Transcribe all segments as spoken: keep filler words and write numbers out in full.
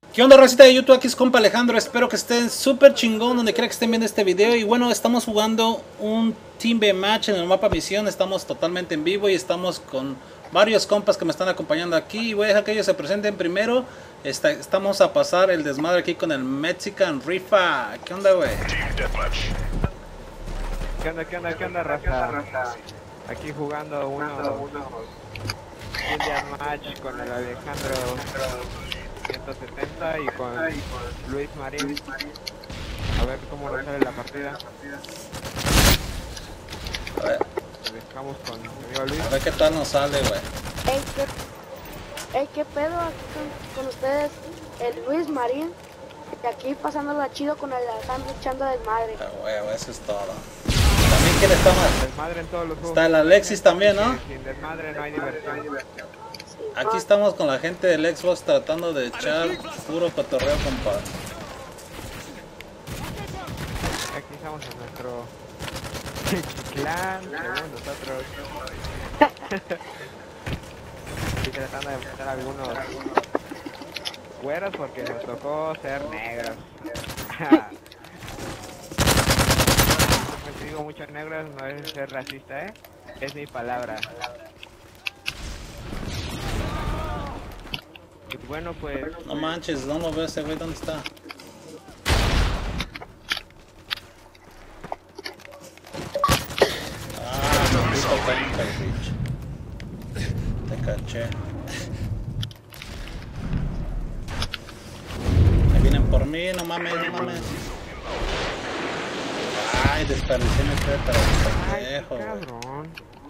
¿Qué onda, racita de YouTube? Aquí es compa Alejandro, espero que estén súper chingón donde quiera que estén viendo este video. Y bueno, estamos jugando un Team B Match en el mapa Misión, estamos totalmente en vivo y estamos con varios compas que me están acompañando aquí. Y voy a dejar que ellos se presenten primero. Está, estamos a pasar el desmadre aquí con el Mexican Rifa. ¿Qué onda, güey? ¿Qué onda, qué onda, qué onda, raza? Aquí jugando uno Indian Match con el Alejandro ciento setenta y con Luis Marín. A ver cómo nos sale la partida. A ver, Dejamos con mi amigo Luis. a ver qué tal nos sale, güey. Ey, ¿qué, ey, ¿qué pedo aquí con, con ustedes? El Luis Marín. Y aquí pasándola chido con el Alejandro echando desmadre. Ah, güey, eso es todo. También, ¿quién está más? Desmadre en todos los juegos. Está el Alexis también, ¿no? Sin desmadre no hay diversión. Aquí estamos con la gente del Xbox tratando de echar puro cotorreo, compa. Aquí estamos en nuestro clan, según nosotros. Estoy tratando de matar a algunos güeros porque nos tocó ser negros. Me digo muchos negros, no es ser racista, ¿eh? Es mi palabra. Y bueno, pues... No manches, no lo veo ese güey, ¿dónde está? Ah, maldito tanque, bitch. Te caché. Ahí vienen por mí, no mames, no mames. Ay, desperdicié mi fe para el pendejo, güey. cabrón.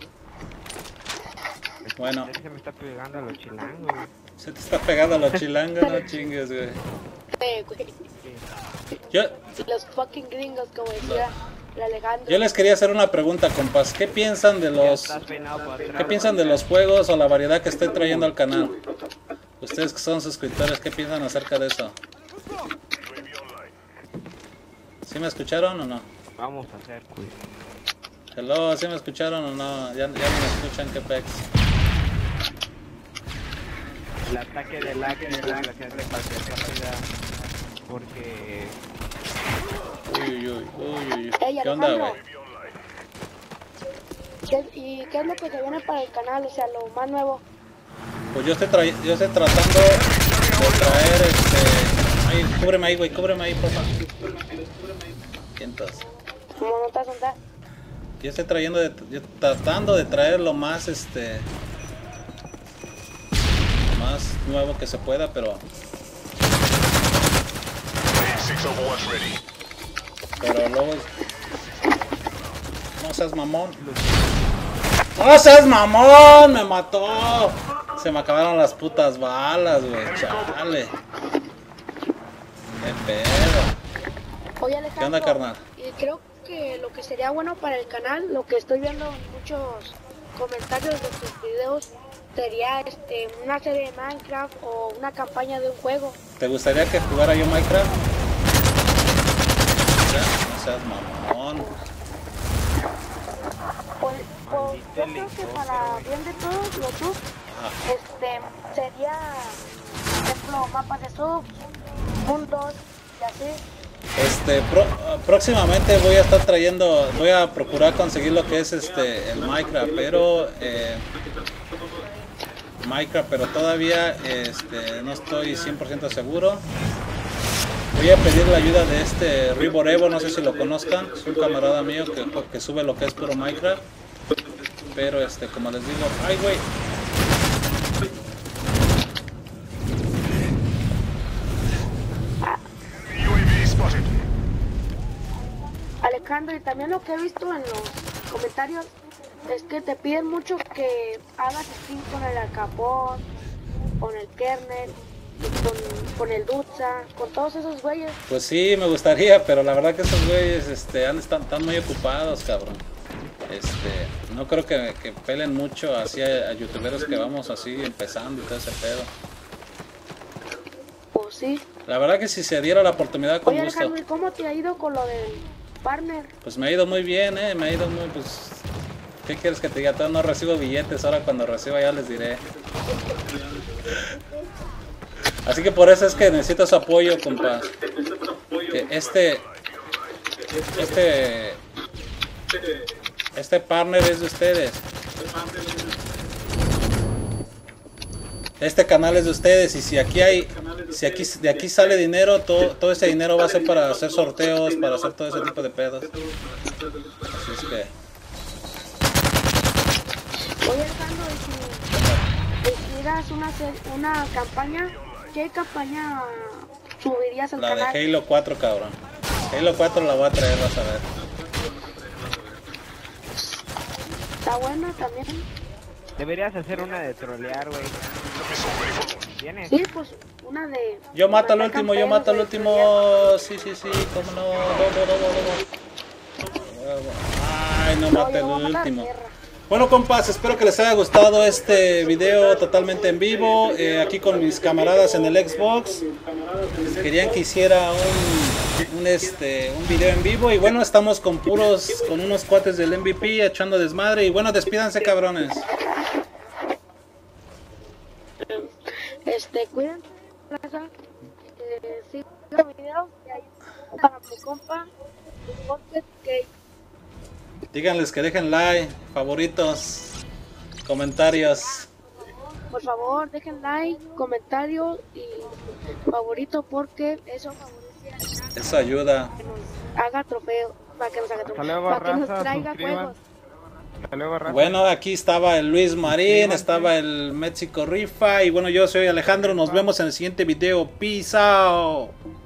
Bueno. Se me está pegando a los chilangos. Se te está pegando a los chilangos, no chingues, güey. Eh, güey. Yo, Los fucking gringos, como decía el Alejandro. yo les quería hacer una pregunta, compas. ¿Qué piensan de los... Estás peinado para atrás. ¿Qué piensan de los juegos o la variedad que estoy trayendo al canal? Ustedes que son suscriptores, ¿qué piensan acerca de eso? ¿Sí me escucharon o no? Vamos a hacer quiz. Hello, ¿sí me escucharon o no? Ya, ya no me escuchan, qué pex. El ataque de lag es la gracia de cualquier partida. Porque... Uy, uy, uy, uy, uy. Ey, ¿Qué onda, Alejandro. güey? ¿Qué- ¿Y qué es lo que se viene para el canal? O sea, lo más nuevo. Pues yo estoy, tra- yo estoy tratando de traer este... Ay, cúbreme ahí, güey, cúbreme ahí, porfa. Cientos. ¿Cómo no te vas a contar? Yo estoy trayendo, de, yo tratando de traer lo más, este... más nuevo que se pueda, pero... Pero luego... No seas mamón. ¡No seas mamón! ¡Me mató! Se me acabaron las putas balas, güey. Chale. Qué pedo. Oye, Alejandro. ¿Qué onda, carnal? Y creo que lo que sería bueno para el canal, lo que estoy viendo en muchos comentarios de tus videos, sería este, una serie de Minecraft o una campaña de un juego. ¿Te gustaría que jugara yo Minecraft? Ya, no seas mamón. Pues, pues yo creo que para bien de todos los subs, este, sería, por ejemplo, mapas de subs, mundos y así. Este, pro, próximamente voy a estar trayendo, voy a procurar conseguir lo que es este, el Minecraft, pero eh, Minecraft, pero todavía este, no estoy cien por ciento seguro. Voy a pedir la ayuda de este Riborevo, no sé si lo conozcan, es un camarada mío que, que sube lo que es puro Minecraft, pero este, como les digo, ay güey. Alejandro, y también lo que he visto en los comentarios es que te piden mucho que hagas skin con el Alcapón, con el Kernel, y con, con el Dutza, con todos esos güeyes. Pues sí, me gustaría, pero la verdad que esos güeyes este, han, están, están muy ocupados, cabrón. Este, no creo que, que pelen mucho así a, a youtuberos que vamos así empezando y todo ese pedo. Pues sí. La verdad que si se diera la oportunidad, con Oye, gusto. Alejandro, ¿y cómo te ha ido con lo del partner? Pues me ha ido muy bien, eh, me ha ido muy, pues... ¿Qué quieres que te diga? Todavía no recibo billetes, ahora cuando reciba ya les diré. Así que por eso es que necesito su apoyo, compa. Que este... Este... Este partner es de ustedes. Este canal es de ustedes y si aquí hay... Si aquí de aquí sale dinero, todo, todo ese dinero va a ser para hacer sorteos, para hacer todo ese tipo de pedos. Así es que... Oye, Alejandro, y si hicieras una, ser- una campaña, ¿qué campaña subirías al La de canal? Halo cuatro, cabrón. Halo cuatro la voy a traer, vas a ver. Está buena también. Deberías hacer una de trolear, güey. ¿Tienes? Sí, pues una de... Yo mato al matar último, yo campeones, mato al güey, último. trolear. Sí, sí, sí, cómo no. No, no, no, no, no. Ay, no No, maté yo al voy a matar último. tierra. Bueno, compas, espero que les haya gustado este video totalmente en vivo, eh, aquí con mis camaradas en el Xbox. Querían que hiciera un, un, este, un video en vivo y bueno, estamos con puros, con unos cuates del M V P echando desmadre y bueno, despídanse, cabrones. Este, cuídense, raza. Eh, sí, los videos y ahí para mi compa, mi podcast, que Díganles que dejen like, favoritos, comentarios. por favor dejen like, comentario y favorito porque eso favorece Eso ayuda. a que nos haga trofeo, para que nos haga Hasta trofeo, luego, para que nos raza, traiga suscriban. juegos. Hasta luego, raza. Bueno, aquí estaba el Luis Marín, estaba el México Rifa y bueno, yo soy Alejandro, nos vemos en el siguiente video. Peace out.